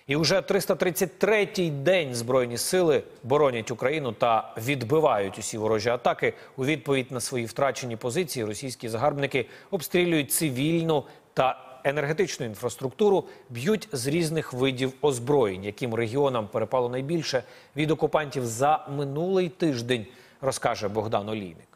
І вже 333-й день Збройні сили боронять Україну та відбивають усі ворожі атаки. У відповідь на свої втрачені позиції російські загарбники обстрілюють цивільну та енергетичну інфраструктуру, б'ють з різних видів озброєнь. Яким регіонам перепало найбільше від окупантів за минулий тиждень, розкаже Богдан Олійник.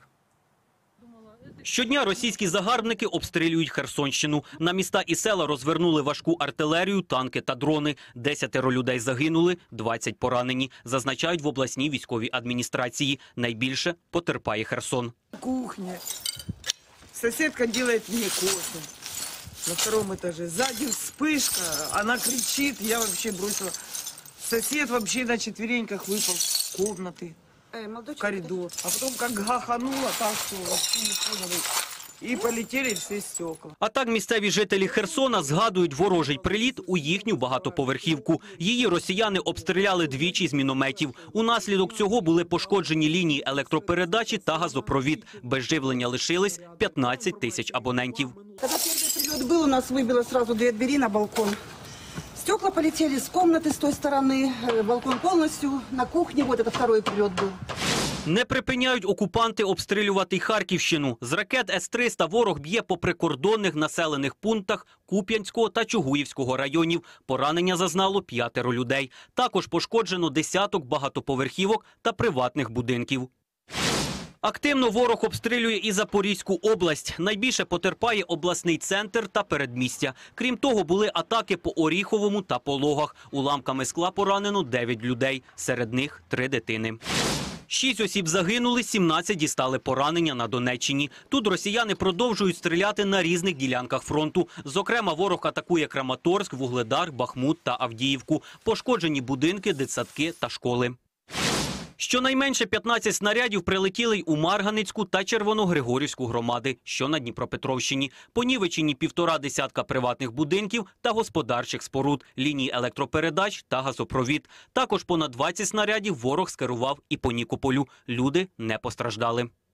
Щодня російські загарбники обстрілюють Херсонщину. На міста і села розвернули важку артилерію, танки та дрони. 10 людей загинули, 20 поранені, зазначають в обласній військовій адміністрації. Найбільше потерпає Херсон. Кухня. Соседка делает мне кофе. На втором этаже. Сзади вспышка. Она кричит. Я вообще бросила. Сосед вообще на четвереньках выпал в комнаты. В коридор. А потом как гахануло, так что вообще не поняли. І полетіли всі стекла. А так місцеві жителі Херсона згадують ворожий приліт у їхню багатоповерхівку. Її росіяни обстріляли двічі з мінометів. Унаслідок цього були пошкоджені лінії електропередачі та газопровід. Без живлення лишились 15 тисяч абонентів. Когда первый прилет был, у нас выбило сразу 2 двери на балкон. Стекла полетели с комнаты с той стороны, балкон полностью, на кухне, вот это второй прилет был. Не припиняють окупанти обстрілювати й Харківщину. З ракет С-300 ворог б'є по прикордонних населених пунктах Куп'янського та Чугуївського районів. Поранення зазнало 5 людей. Також пошкоджено десяток багатоповерхівок та приватних будинків. Активно ворог обстрілює і Запорізьку область. Найбільше потерпає обласний центр та передмістя. Крім того, були атаки по Оріховому та Пологах. Уламками скла поранено 9 людей, серед них 3 дитини. 6 осіб загинули, 17 дістали поранення на Донеччині. Тут росіяни продовжують стріляти на різних ділянках фронту. Зокрема, ворог атакує Краматорськ, Вугледар, Бахмут та Авдіївку. Пошкоджені будинки, дитсадки та школи. Щонайменше 15 снарядів прилетіли й у Марганицьку та Червоногригорівську громади, що на Дніпропетровщині. Понівечені 1,5 десятка приватних будинків та господарчих споруд, лінії електропередач та газопровід. Також понад 20 снарядів ворог скерував і по Нікополю. Люди не постраждали.